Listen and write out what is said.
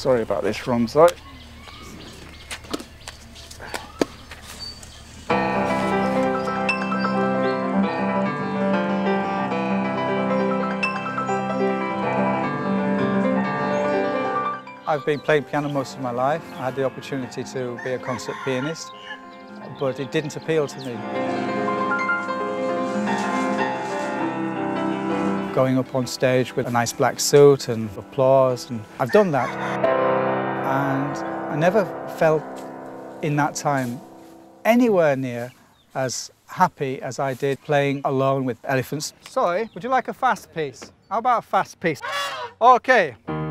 Sorry about this wrong side. I've been playing piano most of my life. I had the opportunity to be a concert pianist, but it didn't appeal to me. Going up on stage with a nice black suit and applause, and I've done that. And I never felt in that time anywhere near as happy as I did playing alone with elephants. Sorry, would you like a fast piece? How about a fast piece? Okay.